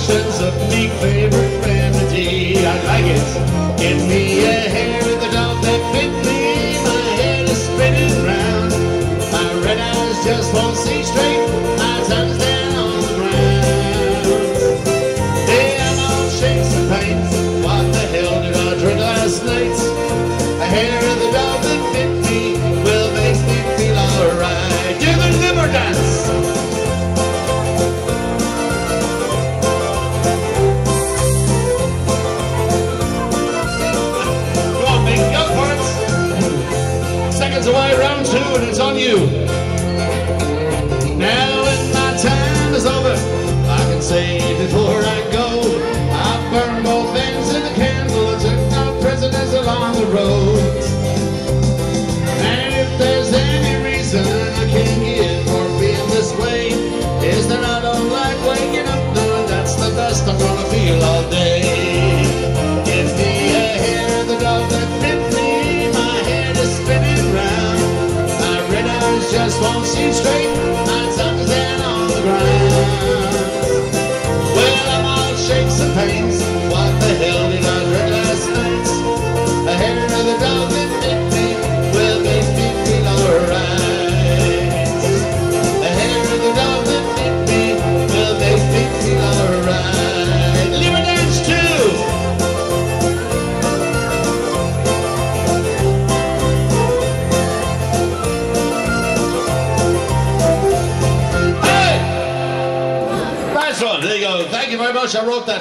emotions of me favorite remedy. I like it. Give me a hair of the dog that bit me. My head is spinning round. My red eyes just won't see straight. My tongue's down on the ground. Hey, I'm all shakes and pains. What the hell did I drink last night? A hair of the dog that bit me will make me feel alright. Do the liver dance. Away, round two, and it's on you. Now when my time is over, I can say before I go, I burned both ends of the candle and took no prisoners along the road. And if there's any reason I can't give for being this way, is that I don't like waking up knowing that's the best I'm gonna feel all day. Give me a hair of the dog that bit me. My head is spinning round. Just won't seem straight, my tongue's down on the ground. Well, I'm all shakes and pains. What the hell did I drink last night? A hair of the dog that bit me will make me feel alright. A hair of the dog that bit me will make me feel alright. Liver dance too! There you go. Thank you very much. I wrote that.